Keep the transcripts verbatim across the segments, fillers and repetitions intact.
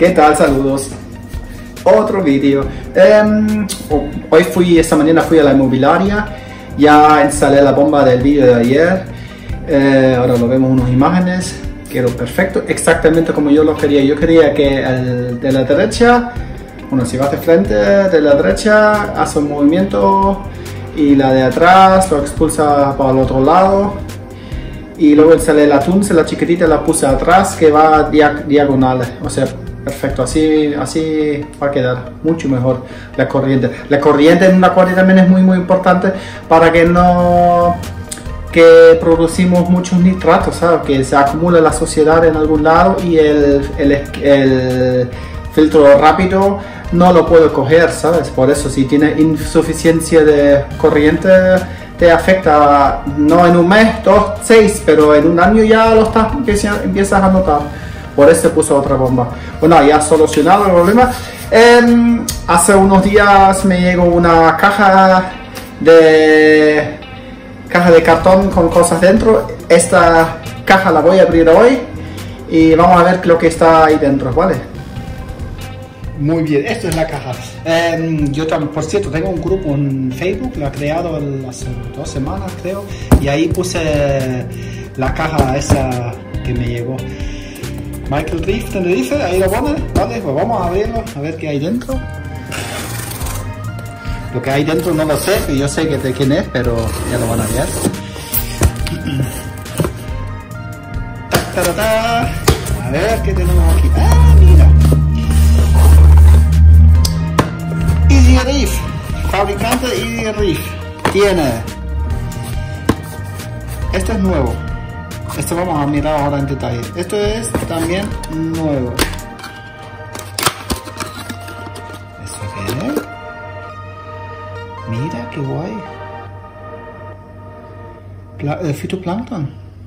¿Qué tal? Saludos. Otro vídeo. Um, hoy fui, esta mañana fui a la inmobiliaria. Ya instalé la bomba del vídeo de ayer. Eh, ahora lo vemos unas imágenes. Quedó perfecto, exactamente como yo lo quería. Yo quería que el de la derecha, bueno, si vas de frente, de la derecha hace un movimiento y la de atrás lo expulsa para el otro lado. Y luego sale la tunce, la chiquitita la puse atrás que va dia diagonal, o sea, perfecto, así, así va a quedar mucho mejor la corriente. La corriente en una corriente también es muy muy importante para que no que producimos muchos nitratos, ¿sabes? Que se acumula la suciedad en algún lado y el, el, el filtro rápido no lo puede coger, ¿sabes? Por eso si tiene insuficiencia de corriente te afecta, no en un mes, dos, seis, pero en un año ya lo estás, empiezas, empiezas a notar. Por eso puso otra bomba. Bueno, ya solucionado el problema. Eh, hace unos días me llegó una caja de caja de cartón con cosas dentro. Esta caja la voy a abrir hoy y vamos a ver lo que está ahí dentro, ¿vale? Muy bien, esta es la caja. Eh, yo también, por cierto, tengo un grupo en Facebook, lo he creado hace dos semanas creo, y ahí puse la caja esa que me llegó. Michael Reef Tenerife, ahí lo pone, vale, pues vamos a abrirlo, a ver qué hay dentro. Lo que hay dentro no lo sé, yo sé que de quién es, pero ya lo van a ver. Ta, ta, ta. A ver qué tenemos aquí. Ah, mira. Easy Reef, fabricante Easy Reef. Tiene. Esto es nuevo. Esto vamos a mirar ahora en detalle. Esto es también nuevo. ¿Esto qué es? Mira qué guay. Pla eh, fitoplancton.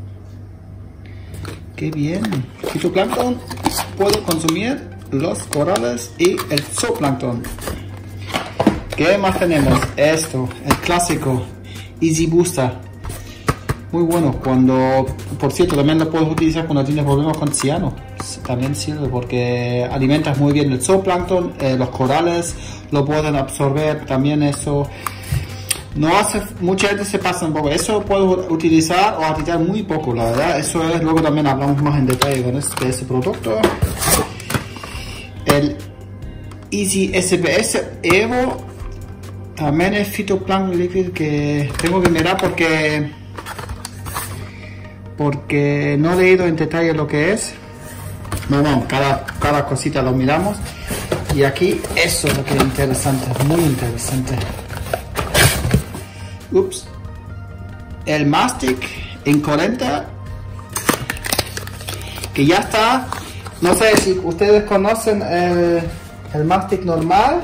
Qué bien. Fitoplancton puede consumir los corales y el zooplancton. ¿Qué más tenemos? Esto, el clásico Easy Booster. Muy bueno. Cuando, por cierto, también lo puedes utilizar cuando tienes problemas con ciano. También sirve porque alimentas muy bien el zooplancton, eh, los corales lo pueden absorber también. Eso no hace, mucha gente se pasa un poco, eso lo puedes utilizar o aplicar muy poco, la verdad. Eso es, luego también hablamos más en detalle con este, ese producto. El Easy S P S Evo también es fitoplancton líquido, que tengo que mirar porque porque no he leído en detalle lo que es. No, no, cada, cada cosita lo miramos. Y aquí eso es lo que es interesante, muy interesante. Ups. El Mastic Incolenta, que ya está. No sé si ustedes conocen el, el Mastic normal.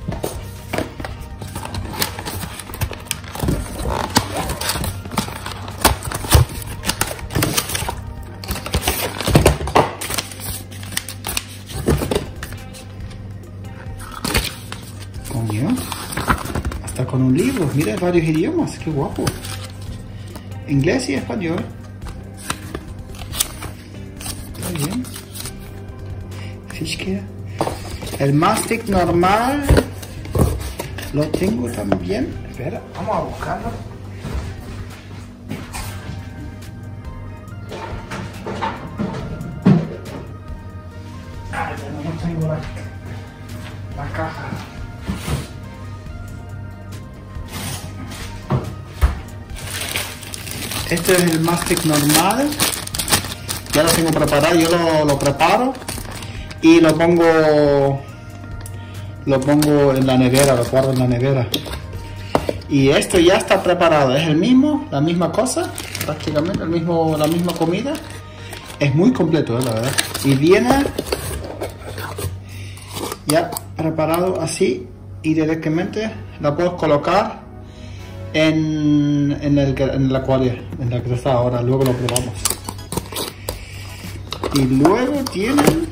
Hasta con un libro, mira, varios idiomas, qué guapo. Inglés y español. Muy bien. Fishcare. El Mastic normal lo tengo también. Espera, vamos a buscarlo. Ah, ya no tengo la, la caja. Este es el Mastic normal. Ya lo tengo preparado, yo lo, lo preparo y lo pongo lo pongo en la nevera, lo guardo en la nevera. Y esto ya está preparado, es el mismo, la misma cosa, prácticamente el mismo, la misma comida. Es muy completo, ¿eh? La verdad. Y viene ya preparado así y directamente lo puedo colocar En, en, el, en la acuario, en la que está ahora, luego lo probamos. Y luego tienen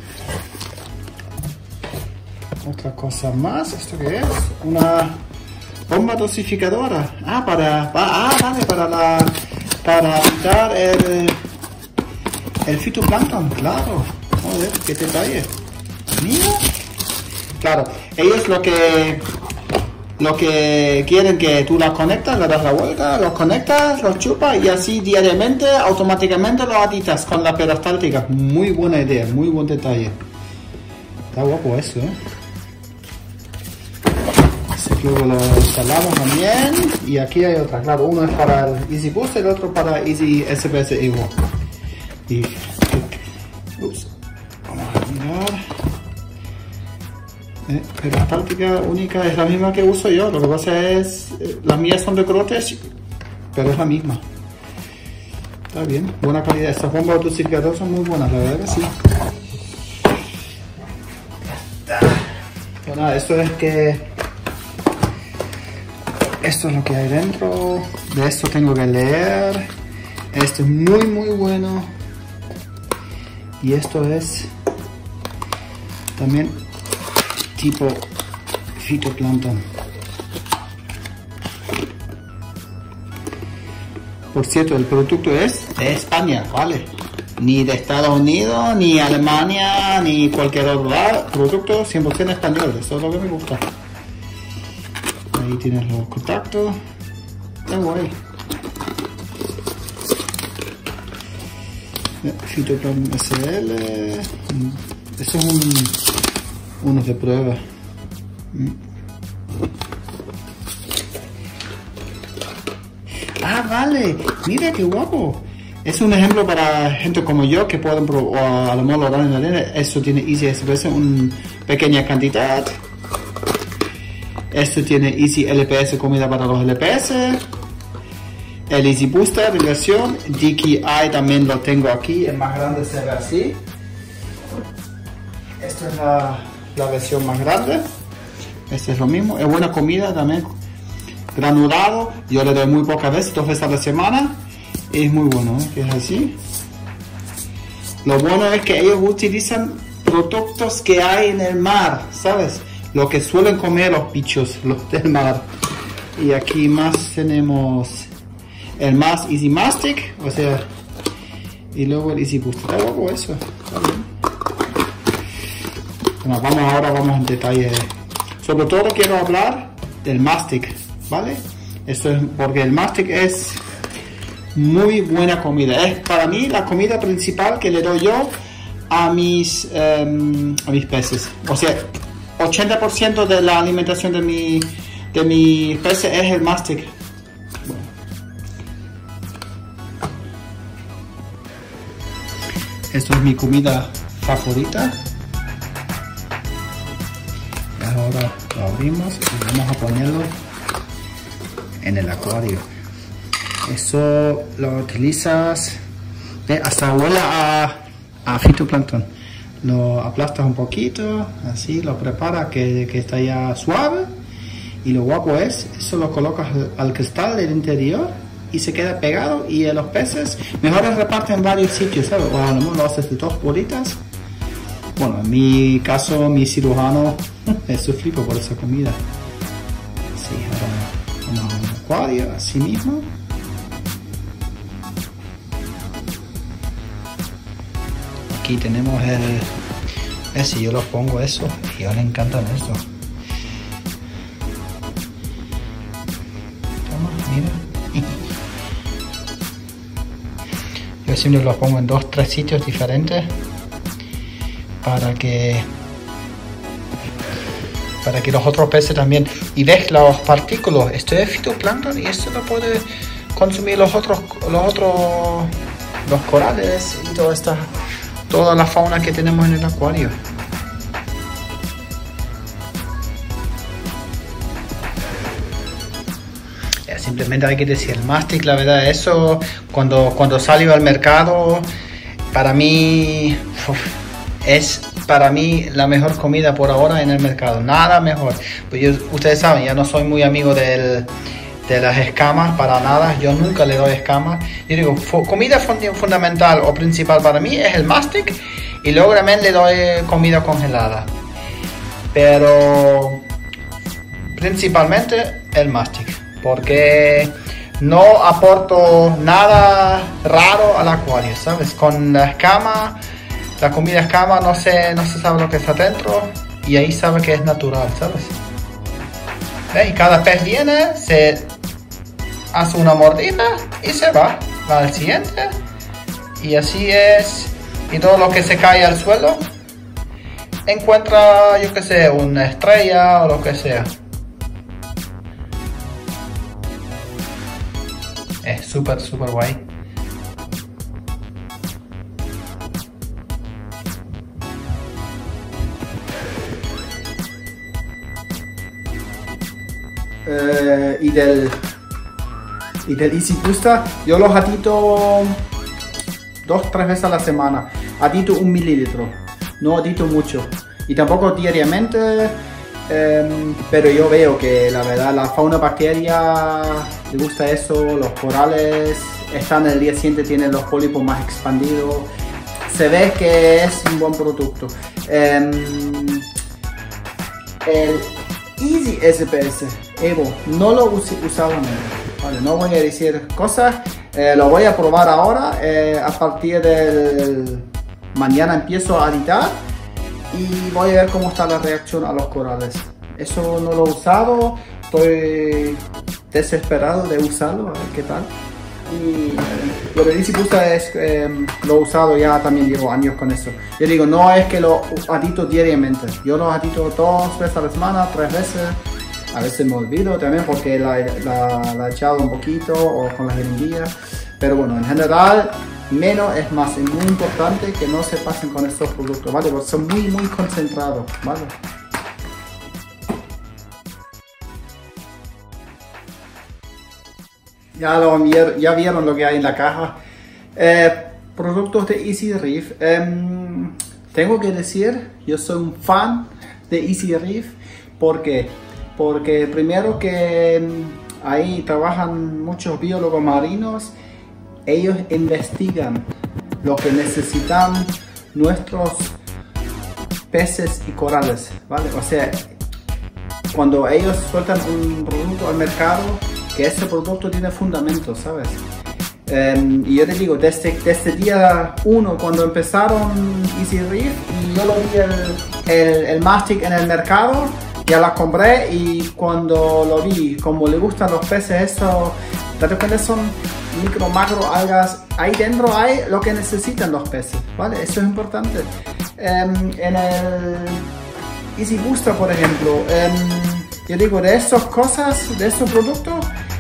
otra cosa más. ¿Esto qué es? Una bomba dosificadora. Ah, para, para, ah, vale, para la, para quitar el, el fitoplancton, claro. Joder, qué detalle. Mira. Claro, ellos lo que lo que quieren que tú las conectas, le das la vuelta, los conectas, los chupas y así diariamente, automáticamente lo aditas con la peristáltica. Muy buena idea, muy buen detalle. Está guapo eso, ¿eh? Así que luego lo instalamos también. Y aquí hay otra, claro, uno es para el Easy Boost, el otro para Easy S P S Evo. Y ups, vamos a mirar. Eh, peristáltica única es la misma que uso yo, lo que pasa es, eh, las mías son de crotes, pero es la misma. Está bien, buena calidad. Estas bombas dosificadoras son muy buenas, la verdad que sí. Pues nada, esto es que esto es lo que hay dentro. De esto tengo que leer. Esto es muy muy bueno. Y esto es también tipo fitoplancton. Por cierto, el producto es de España, ¿vale? Ni de Estados Unidos, ni Alemania, ni cualquier otro lado. Producto cien por ciento español, eso es lo que me gusta. Ahí tienes los contactos. Está guay. Fitoplancton S L. Eso es un... uno de prueba. Ah, vale, mira qué guapo. Es un ejemplo para gente como yo que pueden probar, o a lo mejor lo dan en la arena. Esto tiene Easy S P S, una pequeña cantidad. Esto tiene Easy L P S, comida para los L P S. El Easy Booster de versión D K I también lo tengo aquí, el más grande se ve así. Esta es la, la versión más grande. Este es lo mismo, es buena comida también, granulado. Yo le doy muy pocas veces, dos veces a la semana. Es muy bueno, ¿eh? Que es así. Lo bueno es que ellos utilizan productos que hay en el mar, ¿sabes? Lo que suelen comer los bichos, los del mar. Y aquí más tenemos el más Easy Mastic, o sea, y luego el Easy Boost. Está guapo eso, está bien. Bueno, vamos ahora, vamos en detalle. Sobre todo quiero hablar del mastic, ¿vale? Esto es porque el mastic es muy buena comida. Es para mí la comida principal que le doy yo a mis, um, a mis peces. O sea, ochenta por ciento de la alimentación de mi, de mis peces es el mastic. Bueno. Esto es mi comida favorita. Ahora lo abrimos y vamos a ponerlo en el acuario. Eso lo utilizas, ve, hasta huele a, a fitoplancton. Lo aplastas un poquito, así lo preparas que, que está ya suave. Y lo guapo es, eso lo colocas al, al cristal del interior y se queda pegado. Y los peces mejor se reparten en varios sitios, ¿sabes? O a lo mejor lo haces de dos bolitas. Bueno, en mi caso, mi cirujano, eso flipo por esa comida. Sí, ahora vamos al acuario, así mismo. Aquí tenemos el... Ese, yo lo pongo eso, y a él le encanta esto. Toma, mira. Yo siempre lo pongo en dos, tres sitios diferentes. Para que para que los otros peces también, y ves los partículas, esto es fitoplancton y esto lo puede consumir los otros los otros los corales y toda esta toda la fauna que tenemos en el acuario. Simplemente hay que decir el mastic, la verdad, eso cuando cuando salió al mercado, para mí uf, es para mí la mejor comida por ahora en el mercado, nada mejor. Pues yo, ustedes saben, ya no soy muy amigo del, de las escamas, para nada, yo nunca le doy escamas. Yo digo, comida fundamental o principal para mí es el mastic, y luego también le doy comida congelada. Pero principalmente el mastic, porque no aporto nada raro al acuario, ¿sabes? Con la escama, la comida escama, no se, no se sabe lo que está dentro y ahí sabe que es natural, ¿sabes? ¿Ve? Y cada pez viene, se hace una mordida y se va, va al siguiente y así es. Y todo lo que se cae al suelo encuentra, yo que sé, una estrella o lo que sea. Es súper, súper guay. Uh, y del y del Easy Booster yo los atito dos tres veces a la semana, atito un mililitro, no atito mucho y tampoco diariamente, um, pero yo veo que la verdad la fauna bacteria le gusta eso, los corales están el día siguiente, tienen los pólipos más expandidos, se ve que es un buen producto. Um, el Easy S P S Evo no lo he usado nunca, vale, no voy a decir cosas, eh, lo voy a probar ahora, eh, a partir del mañana empiezo a editar y voy a ver cómo está la reacción a los corales. Eso no lo he usado, estoy desesperado de usarlo, a ver qué tal. Y lo de Easy Booster es, eh, lo he usado ya, también llevo años con eso. Yo digo, no es que lo adito diariamente, yo lo adito dos veces a la semana, tres veces, a veces me olvido también porque la, la, la he echado un poquito o con la jeringuilla, pero bueno, en general menos es más, es muy importante que no se pasen con estos productos, ¿vale? Porque son muy muy concentrados, ¿vale? Ya, lo, ya vieron lo que hay en la caja. Eh, productos de Easy Reef. Eh, tengo que decir, yo soy un fan de Easy Reef. ¿Por qué? Porque primero que ahí trabajan muchos biólogos marinos. Ellos investigan lo que necesitan nuestros peces y corales, ¿vale? O sea, cuando ellos sueltan un producto al mercado, que ese producto tiene fundamentos, ¿sabes? Um, y yo te digo, desde, desde día uno, cuando empezaron Easy Reef, y yo lo vi el, el, el Mastic en el mercado, ya la compré y cuando lo vi, como le gustan los peces, eso, de repente son micro, macro, algas, ahí dentro hay lo que necesitan los peces, ¿vale? Eso es importante. Um, en el Easy Booster, por ejemplo, um, yo digo, de esas cosas, de estos productos,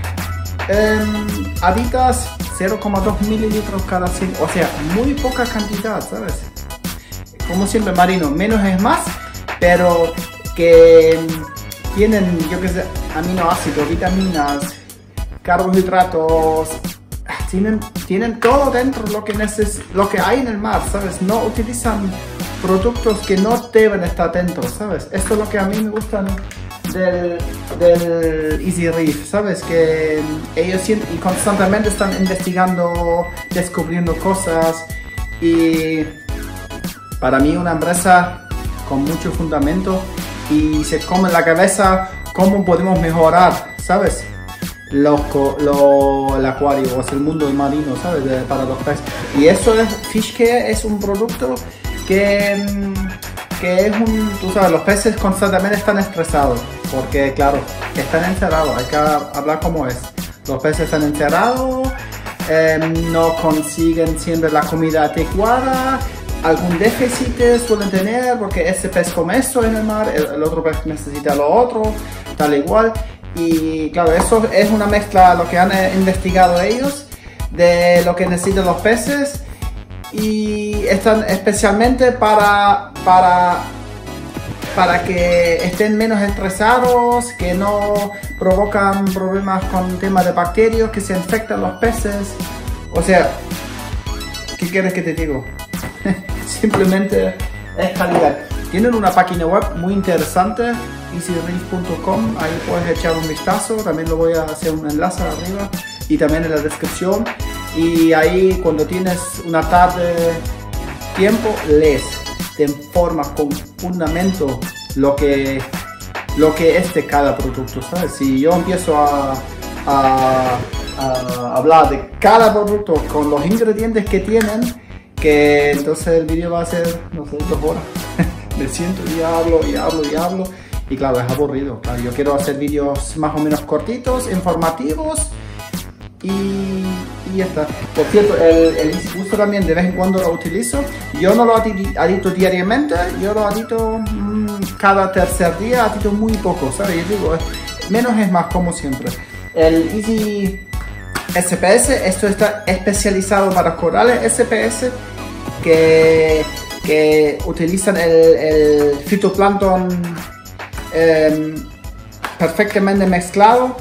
um, aditas cero coma dos mililitros cada cien, o sea, muy poca cantidad, ¿sabes? Como siempre, marino, menos es más, pero que tienen, yo que sé, aminoácidos, vitaminas, carbohidratos, tienen, tienen todo dentro lo que, neces lo que hay en el mar, ¿sabes? No utilizan productos que no deben estar dentro, ¿sabes? Esto es lo que a mí me gustan del, del Easy Reef, ¿sabes? Que ellos y constantemente están investigando, descubriendo cosas y para mí una empresa con mucho fundamento y se come la cabeza cómo podemos mejorar, ¿sabes? Los, lo, el acuario, o sea, el mundo marino, ¿sabes? De, para los peces. Y eso es, Fishcare es un producto que, que es un, tú sabes, los peces constantemente están estresados, porque claro, están encerrados, hay que hablar como es. Los peces están encerrados, eh, no consiguen siempre la comida adecuada, algún déficit suelen tener, porque ese pez come esto en el mar, el, el otro pez necesita lo otro, tal igual. Y claro, eso es una mezcla, lo que han investigado ellos, de lo que necesitan los peces. Y están especialmente para, para, para que estén menos estresados, que no provocan problemas con temas de bacterias, que se infectan los peces. O sea, ¿qué quieres que te digo? Simplemente es calidad. Tienen una página web muy interesante, easy reef punto com, ahí puedes echar un vistazo, también lo voy a hacer un enlace arriba y también en la descripción. Y ahí cuando tienes una tarde tiempo, lees, te informas con fundamento lo que, lo que es de cada producto, ¿sabes? Si yo empiezo a, a, a hablar de cada producto con los ingredientes que tienen, que entonces el vídeo va a ser, no sé, dos horas. Me siento y hablo y hablo y hablo. Y claro, es aburrido. Claro, yo quiero hacer vídeos más o menos cortitos, informativos. Y, y ya está. Por cierto, el, el Easy Booster también de vez en cuando lo utilizo. Yo no lo adito diariamente, yo lo adito mmm, cada tercer día, adito muy poco, ¿sabes? Yo digo, menos es más, como siempre. El Easy S P S, esto está especializado para corales S P S que, que utilizan el, el fitoplancton eh, perfectamente mezclado.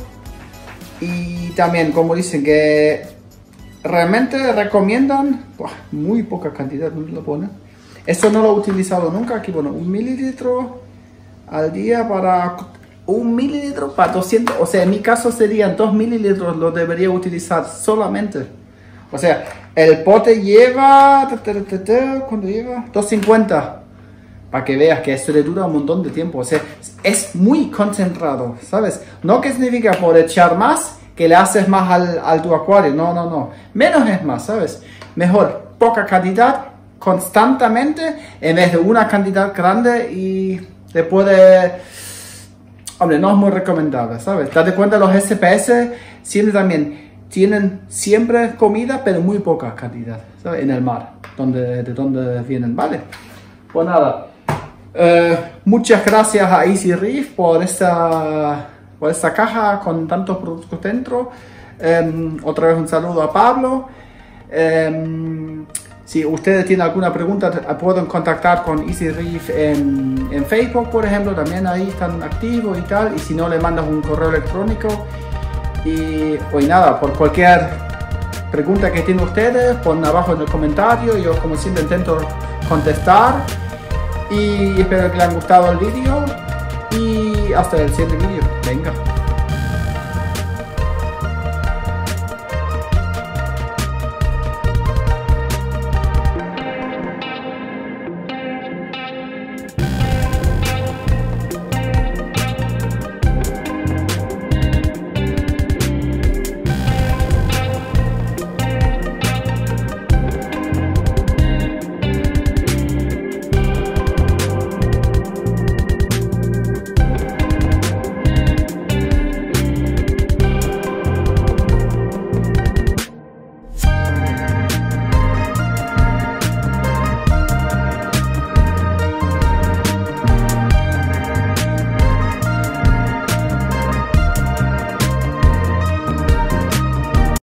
Y también, como dicen, que realmente recomiendan buah, muy poca cantidad, ¿dónde lo ponen? Esto no lo he utilizado nunca. Aquí, bueno, un mililitro al día para un mililitro para doscientos. O sea, en mi caso serían dos mililitros, lo debería utilizar solamente. O sea, el pote lleva, ¿cuánto lleva? doscientos cincuenta. Para que veas que esto le dura un montón de tiempo. O sea, es muy concentrado, ¿sabes? No que significa por echar más, que le haces más al, al tu acuario. No, no, no. Menos es más, ¿sabes? Mejor, poca cantidad, constantemente, en vez de una cantidad grande y te puede... Hombre, no es muy recomendable, ¿sabes? Date cuenta, los S P S siempre también tienen siempre comida, pero muy poca cantidad, ¿sabes? En el mar, donde, de donde vienen, ¿vale? Pues nada. Uh, muchas gracias a Easy Reef por esta, por esta caja con tantos productos dentro. Um, otra vez un saludo a Pablo. Um, si ustedes tienen alguna pregunta, pueden contactar con Easy Reef en, en Facebook, por ejemplo. También ahí están activos y tal. Y si no, le mandas un correo electrónico. Y pues nada, por cualquier pregunta que tienen ustedes, pon abajo en el comentario. Yo como siempre intento contestar. Y espero que les haya gustado el vídeo y hasta el siguiente vídeo. Venga.